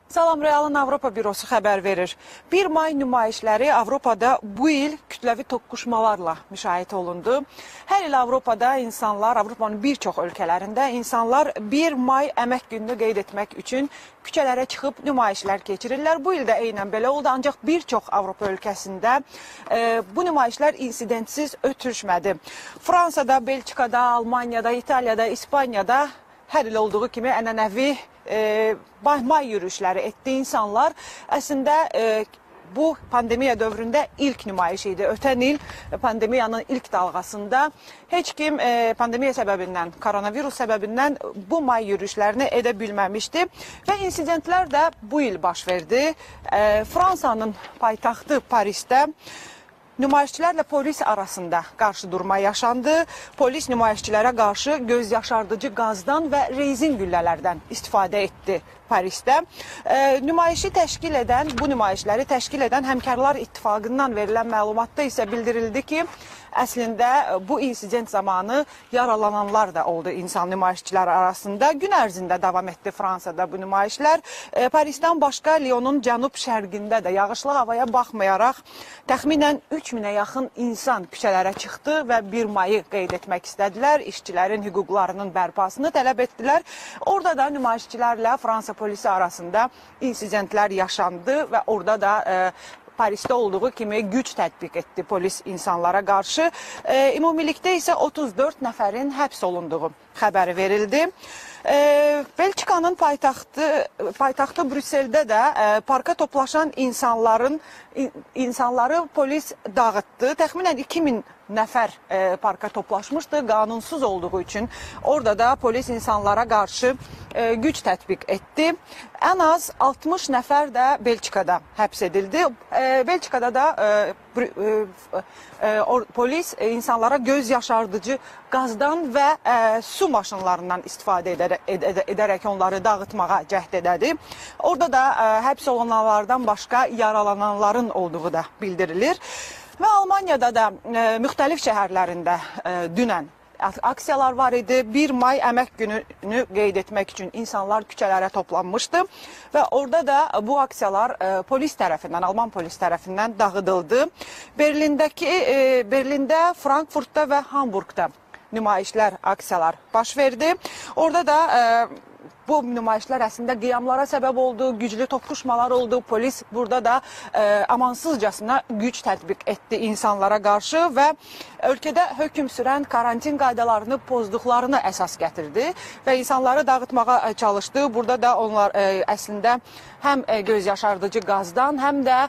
Salam, Real'ın Avropa Bürosu xəbər verir. 1 may nümayişləri Avropada bu il kütləvi toqquşmalarla müşahidə olundu. Hər il Avropada insanlar, Avropanın bir çox ölkələrində insanlar 1 may əmək gününü qeyd etmək üçün küçələrə çıxıb nümayişlər keçirirlər. Bu il də eynən belə oldu, ancaq bir çox Avropa ölkəsində bu nümayişlər insidentsiz ötüşmədi. Fransada, Belçikada, Almaniyada, İtaliyada, İspaniyada hər il olduğu kimi ənənəvi may yürüyüşləri etdi insanlar. Əslində bu pandemiya dövründə ilk nümayiş idi. Ötən il pandemiyanın ilk dalğasında heç kim pandemiya səbəbindən, koronavirus səbəbindən bu may yürüyüşlərini edə bilməmişdi və insidentlər də bu il baş verdi. Fransanın paytaxtı Parisdə nümayişçilərlə polis arasında qarşıdurma yaşandı. Polis nümayişçilərə qarşı göz yaşardıcı qazdan və rezin güllələrdən istifadə etdi Parisdə. Bu nümayişləri təşkil edən Həmkarlar İttifaqından verilən məlumatda isə bildirildi ki, əslində bu insident zamanı yaralananlar da oldu insan nümayişçilər arasında. Gün ərzində davam etdi Fransada bu nümayişlər. Parisdən başqa Lyonun cənub-şərqində də yağışlı havaya baxmayaraq təxminən 3000-ə yaxın insan küçələrə çıxdı və 1 mayı qeyd etmək istədilər. İşçilərin hüquqlarının bərpasını tələb etdilər. Orada da nümayişçilərlə Fransa polisi arasında insidentlər yaşandı və orada da Parisdə olduğu kimi güc tətbiq etdi polis insanlara qarşı. Ümumilikdə isə 34 nəfərin həbs olunduğu xəbəri verildi. Belçikanın paytaxtı Brüsseldə də parka toplaşan insanları polis dağıtdı. Təxminən 2000 nəfər parka toplaşmışdı qanunsuz olduğu üçün. Orada da polis insanlara qarşı güc tətbiq etdi. Ən az 60 nəfər də Belçikada həbs edildi. Belçikada da polis insanlara göz yaşardıcı qazdan və su maşınlarından istifadə edərək onları dağıtmağa cəhd edədi. Orada da həbs olunanlardan başqa yaralananların olduğu da bildirilir. Və Almaniyada da müxtəlif şəhərlərində dünən aksiyalar var idi. 1 may əmək gününü qeyd etmək üçün insanlar küçələrə toplanmışdı və orada da bu aksiyalar Alman polis tərəfindən dağıdıldı. Berlində, Frankfurtda və Hamburqda nümayişlər, aksiyalar baş verdi. Orada da bu nümayişlər əslində qiyamlara səbəb oldu, güclü toqquşmalar oldu. Polis burada da amansızcasına güc tətbiq etdi insanlara qarşı və ölkədə hökm sürən karantin qaydalarını pozduqlarını əsas gətirdi və insanları dağıtmağa çalışdı. Burada da onlar əslində həm göz yaşardıcı qazdan, həm də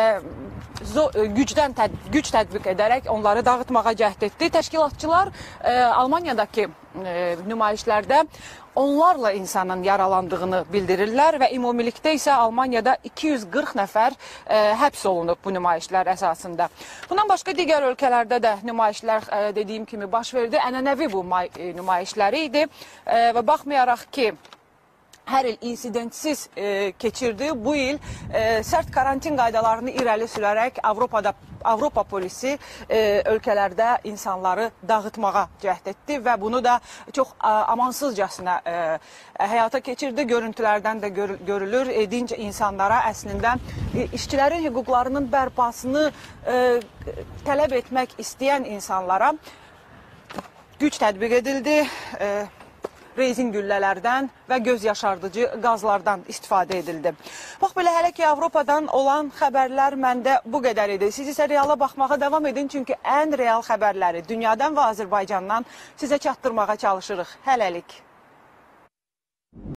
güc tətbiq edərək onları dağıtmağa cəhd etdi. Təşkilatçılar Almaniyadakı nümayişlərdə onlarla insanın yaralandığını bildirirlər və ümumilikdə isə Almaniyada 240 nəfər həbs olunub bu nümayişlər əsasında. Bundan başqa digər ölkələrdə də nümayişlər dediyim kimi baş verdi. Ənənəvi bu nümayişləri idi və baxmayaraq ki, hər il insidentsiz keçirdi. Bu il sərt karantin qaydalarını irəli sürərək Avropa polisi ölkələrdə insanları dağıtmağa cəhd etdi və bunu da çox amansızcasına həyata keçirdi. Görüntülərdən də görülür. Dinc insanlara əslində işçilərin hüquqlarının bərpasını tələb etmək istəyən insanlara güc tətbiq edildi. Rezin güllələrdən və göz yaşardıcı qazlardan istifadə edildi. Bax, belə hələ ki, Avropadan olan xəbərlər məndə bu qədər idi. Siz isə Reala baxmağa davam edin, çünki ən real xəbərləri dünyadan və Azərbaycandan sizə çatdırmağa çalışırıq. Hələlik.